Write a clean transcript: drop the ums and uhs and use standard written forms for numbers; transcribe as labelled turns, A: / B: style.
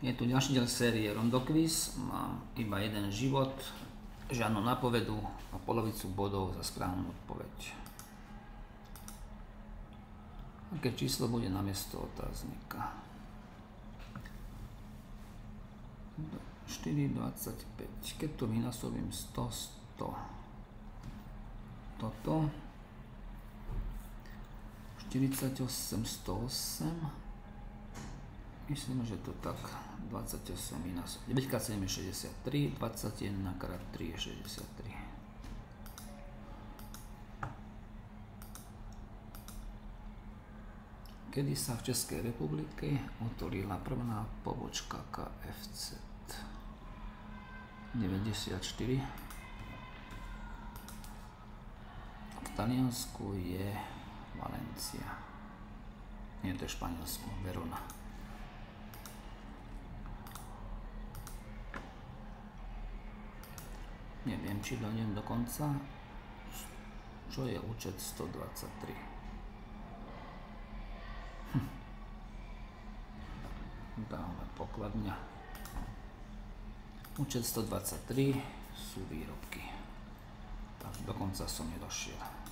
A: Je tu ďalší diel série Rondoquiz, mám iba jeden život, žiadnu napovedu a polovicu bodov za správnu odpoveď. Aké číslo bude namiesto otáznika? 4,25. Keď to vynásobím 100, 100. Toto 48, 108. Myslím, že to tak 28 vynásob. 9x7 je 63, 21x3 je 63. Kedy sa v Českej republike otvorila prvná pobočka KFC? 94. V Taliansku je Valencia. Nie, to je Španielsko, Verona. Neviem, či dojdem do konca. Čo je účet 123? Dáme pokladňa. Účet 123 sú výrobky. Takže do konca som nedošiel.